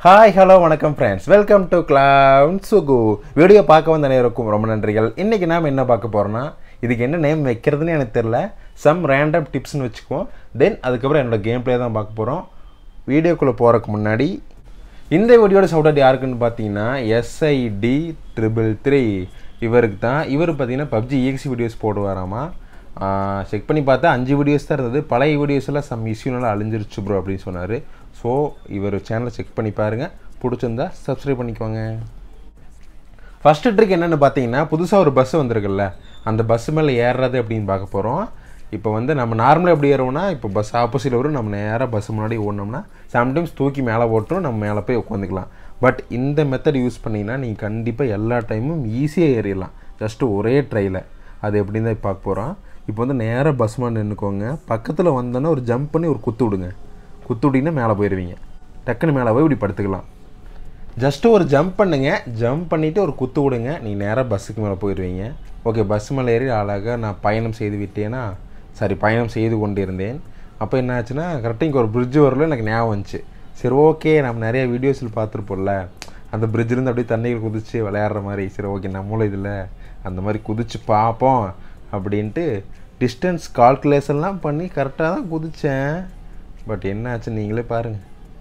Hi, hello, வணக்கம் friends. Welcome to Clown Suku. Video பார்க்க வந்த அனைவருக்கும் ரொம்ப நன்றிகள். இன்னைக்கு நாம என்ன பார்க்க போறோம்னா, இதுக்கு என்ன நேம் வைக்கிறதுன்னு எனக்கு தெரியல. Some random tips னு வெச்சுக்குவோம். Then அதுக்கு அப்புறம் என்னோட கேம் ப்ளே தான் பார்க்க போறோம். வீடியோக்குள்ள போறதுக்கு முன்னாடி இந்த வீடியோட ஷவுட் அவுட் யாருக்குன்னு பாத்தீங்கன்னா SID333 இவருக்கு தான். இவர் பாத்தீங்கன்னா Pubg EXE வீடியோஸ் போடுவாராமா. செக் பண்ணி பார்த்தா 5 வீடியோஸ் தான் இருந்தது. பழைய வீடியோஸ் எல்லாம் சம் இஷ்யூனால அழிஞ்சிருச்சு ப்ரோ அப்படின்னு சொன்னாரு. ஸோ இவர் சேனலை செக் பண்ணி பாருங்கள், பிடிச்சிருந்தா சப்ஸ்கிரைப் பண்ணிக்கோங்க. ஃபஸ்ட்டு ட்ரிக் என்னென்னு பார்த்தீங்கன்னா, புதுசாக ஒரு பஸ் வந்திருக்குல்ல, அந்த பஸ் மேலே ஏறுறது அப்படின்னு பார்க்க போகிறோம். இப்போ வந்து நம்ம நார்மலாக எப்படி ஏறுவோம்னா, இப்போ பஸ் ஆப்போசிட்டில் வரும், நம்ம நேராக பஸ் முன்னாடி ஓடினோம்னா சம்டைம்ஸ் தூக்கி மேலே ஓட்டுரும், நம்ம மேலே போய் உட்காந்துக்கலாம். பட் இந்த மெத்தட் யூஸ் பண்ணிங்கன்னா நீங்கள் கண்டிப்பாக எல்லா டைமும் ஈஸியாக ஏறிடலாம், ஜஸ்ட்டு ஒரே ட்ரையில். அது எப்படின்னு தான் பார்க்க போகிறோம். இப்போ வந்து நேராக பஸ் மேலே நின்றுக்கோங்க. பக்கத்தில் வந்தோன்னா ஒரு ஜம்ப் பண்ணி ஒரு குத்து விடுங்க. குத்து விட்டிங்கன்னா மேலே போயிடுவீங்க. டக்குன்னு மேலே போய் இப்படி படுத்துக்கலாம். ஜஸ்ட்டு ஒரு ஜம்ப் பண்ணுங்க, ஜம்ப் பண்ணிவிட்டு ஒரு குத்து விடுங்க, நீங்கள் நேராக பஸ்ஸுக்கு மேலே போயிடுவீங்க. ஓகே, பஸ் மேலே ஏறி அழகாக நான் பயணம் செய்து விட்டேன்னா, பயணம் செய்து கொண்டு இருந்தேன். அப்போ என்ன ஆச்சுன்னா, கரெக்டாக இங்கே ஒரு பிரிட்ஜ் வரல, எனக்கு ஞாபகம் வந்துச்சு. சரி ஓகே, நம்ம நிறைய வீடியோஸில் பார்த்துருப்போம்ல, அந்த பிரிட்ஜிலேருந்து அப்படியே தண்ணியில் குதிச்சு விளையாடுற மாதிரி. சரி ஓகே, நம்மளும் இதில் அந்த மாதிரி குதிச்சு பார்ப்போம் அப்படின்ட்டு டிஸ்டன்ஸ் கால்குலேஷன்லாம் பண்ணி கரெக்டாக தான் குதித்தேன். பட் என்ன ஆச்சு நீங்களே பாருங்க.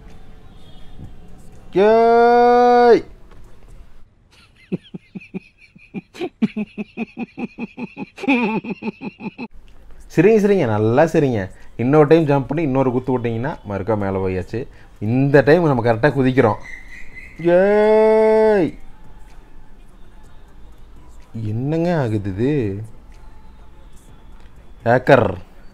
சரிங்க, நல்லா சரிங்க. இன்னொரு டைம் ஜம்ப் பண்ணி இன்னொரு குத்து விட்டிங்கன்னா மறுக்கா மேலே போயாச்சு. இந்த டைம் நம்ம கரெக்டாக குதிக்கிறோம். ஏய், என்னங்க ஆகுது இது? ஹேக்கர்.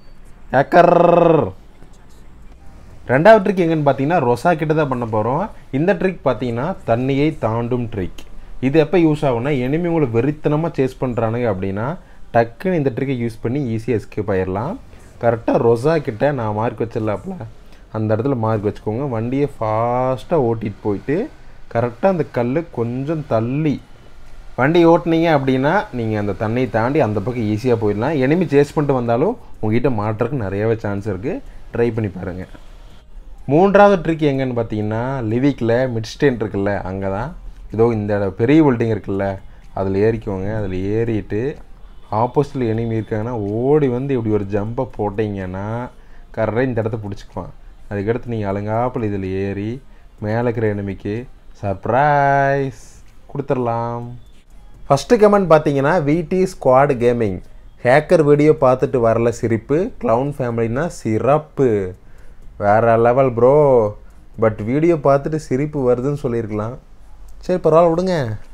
ரெண்டாவது ட்ரிக் எங்கன்னு பார்த்தீங்கன்னா, ரொசா கிட்ட தான் பண்ண போகிறோம். இந்த ட்ரிக் பார்த்தீங்கன்னா தண்ணியை தாண்டும் ட்ரிக். இது எப்போ யூஸ் ஆகும்னா, எனிமி உங்களை வெறித்தனமாக சேஸ் பண்ணுறானுங்க அப்படின்னா டக்குன்னு இந்த ட்ரிக்கை யூஸ் பண்ணி ஈஸியாக எஸ்கேப் ஆயிடலாம். கரெக்டாக ரொசா கிட்ட நான் மார்க் வச்சிடலாப்ல, அந்த இடத்துல மார்க் வச்சுக்கோங்க. வண்டியை ஃபாஸ்ட்டாக ஓட்டிகிட்டு போயிட்டு கரெக்டாக அந்த கல் கொஞ்சம் தள்ளி வண்டி ஓட்டினீங்க அப்படின்னா நீங்கள் அந்த தண்ணியை தாண்டி அந்த பக்கம் ஈஸியாக போயிடலாம். எனிமி சேஸ் பண்ணிட்டு வந்தாலும் உங்கள்கிட்ட மாட்டுறதுக்கு நிறையவே சான்ஸ் இருக்குது. ட்ரை பண்ணி பாருங்கள். மூன்றாவது ட்ரிக் எங்கன்னு பார்த்தீங்கன்னா, லிவிக்கில் மிட் ஸ்டேன் இருக்குல்ல, அங்கே தான் ஏதோ இந்த பெரிய பில்டிங் இருக்குல்ல, அதில் ஏறிக்கோங்க. அதில் ஏறிட்டு ஆப்போசிட்டில் எனிமி இருக்காங்கன்னா ஓடி வந்து இப்படி ஒரு ஜம்பை போட்டிங்கன்னா கரெக்டாக இந்த இடத்த பிடிச்சிக்குவான். அதுக்கடுத்து நீங்கள் அலங்காப்பில் இதில் ஏறி மேலே இருக்கிற எனிமிக்கு சர்ப்ரைஸ் கொடுத்துடலாம். ஃபஸ்ட்டு கமெண்ட் பார்த்தீங்கன்னா, VT squad gaming hacker video பார்த்துட்டு வரல சிரிப்பு, க்ளவுன் ஃபேமிலினா சிறப்பு, வேறு லெவல் ப்ரோ. பட் வீடியோ பார்த்துட்டு சிரிப்பு வருதுன்னு சொல்லியிருக்கலாம். சரி பரவாயில்ல விடுங்க.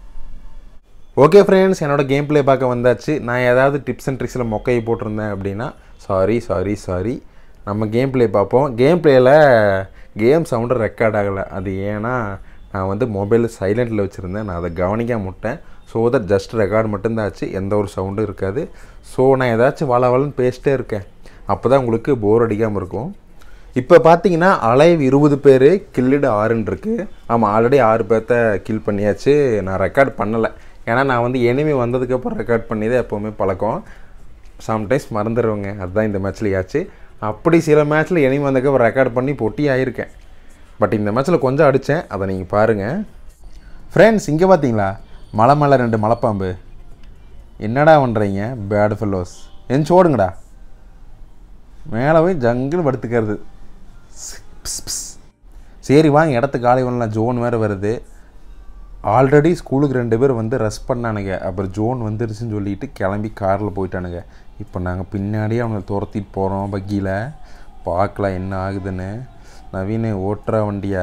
ஓகே ஃப்ரெண்ட்ஸ், என்னோடய கேம் ப்ளே பார்க்க வந்தாச்சு. நான் ஏதாவது டிப்ஸ் அண்ட் ட்ரிக்ஸில் மொக்கையை போட்டிருந்தேன் அப்படின்னா சாரி. நம்ம கேம் ப்ளே பார்ப்போம். கேம் ப்ளேயில் கேம் சவுண்டு ரெக்கார்ட் ஆகலை. அது ஏன்னா நான் வந்து மொபைல் சைலண்டில் வச்சுருந்தேன், நான் அதை கவனிக்காம விட்டேன். ஸோ தட் ஜஸ்ட் ரெக்கார்டு மட்டும்தான் ஆச்சு, எந்த ஒரு சவுண்டும் இருக்காது. ஸோ நான் ஏதாச்சும் வளன்னு பேசிட்டே இருக்கேன், அப்போ தான் உங்களுக்கு போர் அடிக்காமல் இருக்கும். இப்போ பார்த்தீங்கன்னா அலைவ் 20 பேர், கில்லிடு 6ன்னு இருக்குது. ஆமாம், ஆல்ரெடி 6 பேர்த்த கில் பண்ணியாச்சு. நான் ரெக்கார்ட் பண்ணலை, ஏன்னா நான் வந்து எனிமி வந்ததுக்கப்புறம் ரெக்கார்ட் பண்ணி தான் எப்போவுமே பழக்கம். சம்டைம்ஸ் மறந்துடுவேங்க, அதுதான் இந்த மேட்ச்சில் ஆச்சு. அப்படி சில மேட்ச்சில் எனிமி வந்ததுக்கப்புறம் ரெக்கார்ட் பண்ணி பொட்டி ஆகியிருக்கேன். பட் இந்த மேட்ச்சில் கொஞ்சம் அடித்தேன், அதை நீங்கள் பாருங்கள். ஃப்ரெண்ட்ஸ், இங்கே பார்த்தீங்களா மலை மேலே 2 மலைப்பாம்பு. என்னடா பண்ணுறீங்க பேட் ஃபெல்லோஸ்? எந்திச்சு ஓடுங்கடா. மேலே போய் ஜங்குன்னு படுத்துக்கிறது. சரி வாங்க, இடத்துக்கு காலி பண்ணலாம். ஜோன் வேறு வருது. ஆல்ரெடி ஸ்கூலுக்கு 2 பேர் வந்து ரெஸ்ட் பண்ணானுங்க. அப்புறம் ஜோன் வந்துருச்சுன்னு சொல்லிட்டு கிளம்பி காரில் போயிட்டானுங்க. இப்போ நாங்கள் பின்னாடியே அவனை துரத்திட்டு போகிறோம் பக்கியில். பார்க்கலாம் என்ன ஆகுதுன்னு. நவீன ஓட்டுற வண்டியா?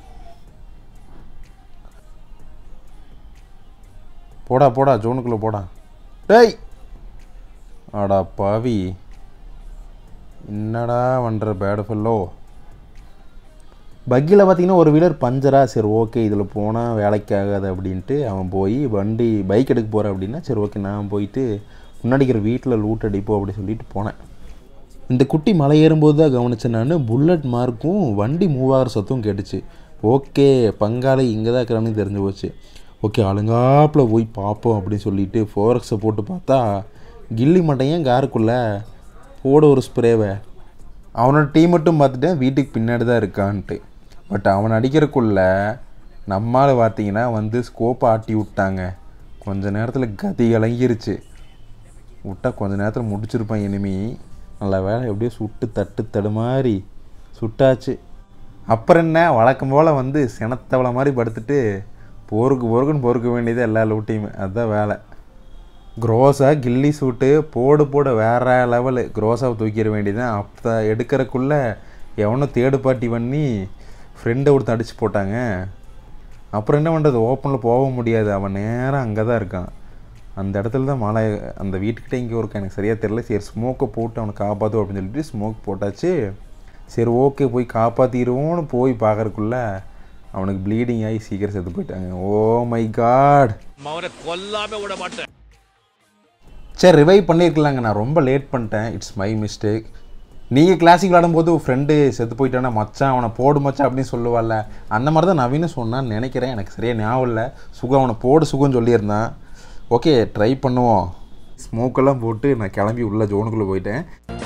போடா ஜோனுக்குள்ளே போடா. டேய் ஆடா பாவி, என்னடா பண்ணுற பேடு ஃபெல்லோ? பக்கியில் பார்த்தீங்கன்னா ஒரு வீலர் பஞ்சரா. சரி ஓகே, இதில் போனால் வேலைக்கு ஆகாது அப்படின்ட்டு அவன் போய் பைக் எடுக்க போகிறேன் அப்படின்னா, சரி ஓகே நான் போயிட்டு முன்னாடிக்கிற வீட்டில் லூட் அடிப்போம் அப்படி சொல்லிட்டு போனேன். இந்த குட்டி மலை ஏறும்போது தான் கவனித்தேன் நான், புல்லட் மார்க்கும் வண்டி மூவ் ஆகிற சத்தம் கேட்டுச்சு. ஓகே, பங்காளி இங்கே தான் இருக்கிறான்னு தெரிஞ்சு போச்சு. ஓகே, அழுங்காப்பில் போய் பார்ப்போம் அப்படின்னு சொல்லிட்டு 4Xை போட்டு பார்த்தா கில்லி மட்டையன் காருக்குள்ளே போட ஒரு ஸ்ப்ரேவை. அவனோட டீம் மட்டும் பார்த்துட்டேன் வீட்டுக்கு பின்னாடி தான் இருக்கான்ட்டு. பட் அவன் அடிக்கிறக்குள்ள நம்மால் பார்த்தீங்கன்னா வந்து ஸ்கோப்பை ஆட்டி விட்டாங்க. கொஞ்ச நேரத்தில் கதி கலங்கிருச்சு. விட்டால் கொஞ்ச நேரத்தில் முடிச்சிருப்பான் எனிமி. நல்ல வேலை எப்படியோ சுட்டு தடுமாறி சுட்டாச்சு. அப்புறம் என்ன, வழக்கம் போல் வந்து சினத்தவளை மாதிரி படுத்துட்டு பொறுக்குன்னு பொறுக்க வேண்டியது எல்லா லூட்டையுமே. அதுதான் வேலை. க்ரோஸா கில்லி சூட்டு போட வேறு லெவலு. க்ரோஸாவை தூக்கிட வேண்டியதான். அப்போ எடுக்கிறக்குள்ளே எவனோ தேடு பாட்டி பண்ணி ஃப்ரெண்டை கொடுத்து அடித்து போட்டாங்க. அப்புறம் என்ன பண்ணுறது, ஓப்பனில் போக முடியாது. அவன் நேராக அங்கே தான் இருக்கான். அந்த இடத்துல தான் மழை. அந்த வீட்டுக்கிட்டே இங்கே இருக்கா எனக்கு சரியாக தெரியல. சரி ஸ்மோக்கை போட்டு அவனை காப்பாற்றும் அப்படின்னு சொல்லிட்டு ஸ்மோக் போட்டாச்சு. சரி ஓகே போய் காப்பாற்றிடுவோன்னு போய் பார்க்கறக்குள்ள அவனுக்கு ப்ளீடிங் ஆகி சீக்கிரம் செத்து போயிட்டாங்க. ஓ மை காட், கொல்லாம விட மாட்டேன். சரி ரிவைவ் பண்ணியிருக்கலாங்க, நான் ரொம்ப லேட் பண்ணிட்டேன். It's my mistake. நீங்கள் கிளாசிக் விளாடும்போது ஃப்ரெண்டு செத்து போயிட்டானா மச்சான் அவனை போடு மச்சான் அப்படின்னு சொல்லுவாள்ல, அந்த மாதிரி தான் நவீன சொன்னான்னு நினைக்கிறேன். எனக்கு சரியாக ஞாபகம் இல்லை. சுகம் அவனை போடு சுகம்னு சொல்லியிருந்தான். ஓகே ட்ரை பண்ணுவோம். ஸ்மோக்கெல்லாம் போட்டு நான் கிளம்பி உள்ள ஜோனுக்குள்ளே போயிட்டேன்.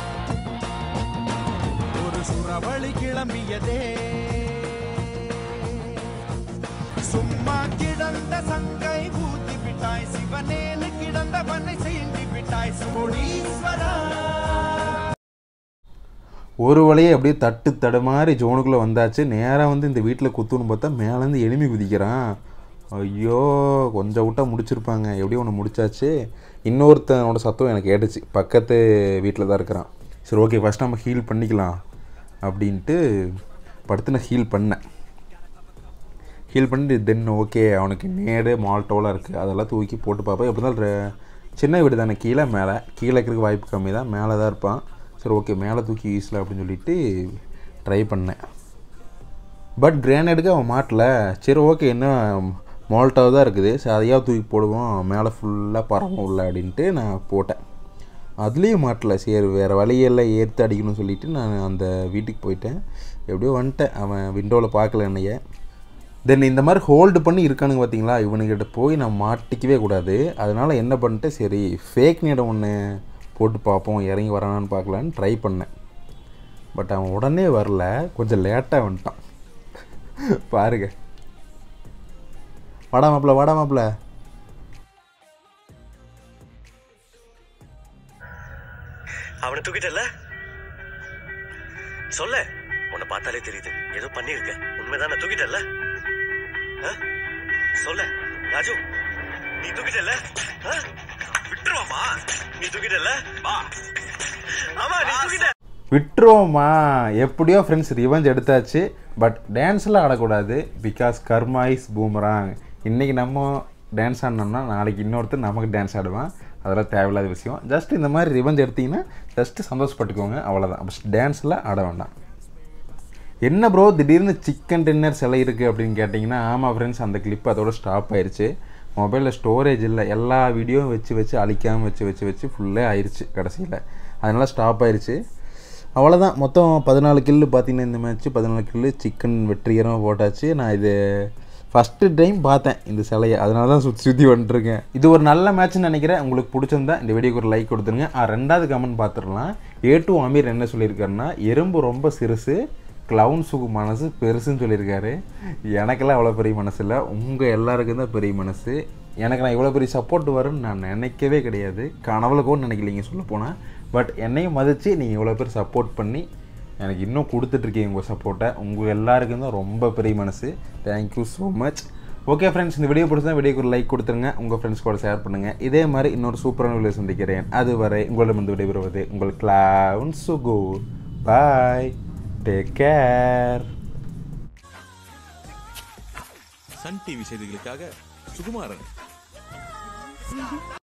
ஒரு சுறவழி கிளம்பியதே சும்மா கிடந்த சங்கை ஊத்தி விட்டாய் சிவனேனு கிடந்த பண்ணை செய்தி விட்டாய் சுமுனீஸ்வரா. ஒரு வழியே அப்படியே தடுமாறி ஜோனுக்குள்ளே வந்தாச்சு. நேராக வந்து இந்த வீட்டில் குத்துன்னு பார்த்தா மேலேருந்து எனிமி குதிக்கிறான். ஐயோ கொஞ்சம் விட்டா முடிச்சிருப்பாங்க. எப்படியும் ஒன்று முடிச்சாச்சு. இன்னொருத்தனோட சத்தம் எனக்கு கேட்டுச்சு. பக்கத்து வீட்டில் தான் இருக்கிறான். சரி ஓகே ஃபஸ்ட் நம்ம ஹீல் பண்ணிக்கலாம் அப்படின்ட்டு படுத்து நான் ஹீல் பண்ணேன். ஹீல் பண்ணிட்டு தென் ஓகே அவனுக்கு நேடு மால்ட்டோலாம் இருக்குது அதெல்லாம் தூக்கி போட்டு பார்ப்பேன். எப்படி தான் சின்ன வீடு தானே, கீழே இருக்கிறதுக்கு வாய்ப்பு கம்மி தான். மேலே தான் இருப்பான். சரி ஓகே மேலே தூக்கி வீசல அப்படின்னு சொல்லிட்டு ட்ரை பண்ணேன். பட் கிரேனேடுக்கு அவன் மாட்டல. சரி ஓகே என்ன மால்ட்டாக தான் இருக்குது, சரி அதையாக தூக்கி போடுவோம் மேலே ஃபுல்லாக பறவும் உள்ள அப்படின்ட்டு நான் போட்டேன். அதுலேயும் மாட்டல. சரி வேறு வழியெல்லாம் ஏற்று அடிக்கணும்னு சொல்லிவிட்டு நான் அந்த வீட்டுக்கு போயிட்டேன். எப்படியோ வந்துட்டேன். அவன் விண்டோவில் பார்க்கல என்னைய. தென் இந்த மாதிரி ஹோல்டு பண்ணி இருக்கானுங்க பார்த்தீங்களா, இவனுக்கிட்ட போய் நான் மாட்டிக்கவே கூடாது. அதனால் என்ன பண்ணிட்டு சரி ஃபேக் நீடம் ஒன்று போட்டு பார்ப்போம் இறங்கி வரானான்னு பார்க்கலான்னு ட்ரை பண்ணேன். பட் அவன் உடனே வரல, கொஞ்சம் லேட்டாக வந்துட்டான். பாருங்க, வாடா மாப்பிள்ள அவனை தூக்கிட்டல சொல்ல. உன்னை பார்த்தாலே தெரியுது ஏதோ பண்ணிருக்க. உண்மைதானே தூக்கிட்டல சொல்ல. ராஜு நீ தூக்கிட்டல விட்டுருவாமா? நீ தூக்கிட்டல வா. ஆமா நீ தூக்கிட்ட விட்டுருவோமா? எப்படியோ ஃப்ரெண்ட்ஸ் ரிவெஞ்ச் எடுத்தாச்சு. பட் டான்ஸ்லாம் ஆடக்கூடாது. Because karma is boomerang. இன்றைக்கி நம்ம டான்ஸ் ஆடினோம்னா நாளைக்கு இன்னொருத்தர் நமக்கு டான்ஸ் ஆடுவான். அதெல்லாம் தேவையில்லாத விஷயம். ஜஸ்ட் இந்த மாதிரி ரிவெஞ்ச் எடுத்திங்கன்னா ஜஸ்ட்டு சந்தோஷப்பட்டுக்கோங்க, அவ்வளோதான். அப்போ டான்ஸ்லாம் ஆட வேண்டாம். என்ன ப்ரோ திடீர்னு சிக்கன் டின்னர் சிலை இருக்குது அப்படின்னு கேட்டிங்கன்னா, ஆமாம் ஃப்ரெண்ட்ஸ் அந்த கிளிப் அதோட ஸ்டாப் ஆயிடுச்சு. மொபைலில் ஸ்டோரேஜ் இல்லை. எல்லா வீடியோவும் வச்சு அழிக்காமல் வச்சு ஃபுல்லே ஆயிடுச்சு கடைசியில். அதனால் ஸ்டாப் ஆயிடுச்சு. அவ்வளோதான். மொத்தம் 14 கில்லு பார்த்தீங்கன்னா இந்த மேட்ச்சு 14 கில்லு சிக்கன் வெற்றிகரமாக போட்டாச்சு. நான் இது ஃபஸ்ட்டு டைம் பார்த்தேன் இந்த சிலையை, அதனால தான் சுற்றி வந்துட்டுருக்கேன். இது ஒரு நல்ல மேட்ச்னு நினைக்கிறேன். உங்களுக்கு பிடிச்சிருந்தா இந்த வீடியோக்கு ஒரு லைக் கொடுத்துருங்க. ரெண்டாவது கமெண்ட் பார்த்துடலாம். A2 அமீர் என்ன சொல்லியிருக்காருன்னா, எறும்பு ரொம்ப சிறுசு க்ளவுன் சுகு மனசு பெருசுன்னு சொல்லியிருக்காரு. எனக்கெல்லாம் அவ்வளோ பெரிய மனசு இல்லை, உங்கள் எல்லாருக்கும் தான் பெரிய மனசு. எனக்கு நான் இவ்வளோ பெரிய சப்போர்ட் வரும்னு நான் நினைக்கவே கிடையாது. கனவுல கூட நினைக்கலைங்க சொல்லப்போனால். பட் என்னையும் மதித்து நீங்கள் இவ்வளோ பேர் சப்போர்ட் பண்ணி எனக்கு இன்னும் கொடுத்துட்ருக்கீங்க உங்கள் சப்போர்ட்டை. உங்கள் எல்லாருக்கும் தான் ரொம்ப பெரிய மனசு. Thank you so much. Okay friends, இந்த வீடியோ பிடிச்சா வீடியோக்கு ஒரு லைக் கொடுத்துருங்க. உங்கள் ஃப்ரெண்ட்ஸ் கூட ஷேர் பண்ணுங்கள். இதே மாதிரி இன்னொரு சூப்பரான வீடியோ சந்திக்கிறேன். அதுவரை உங்களிடம் வந்து விடைபெறுவது உங்கள் clown Suku. Bye, take care. Sun TV செய்திகளுக்காக சுகுமாரன்.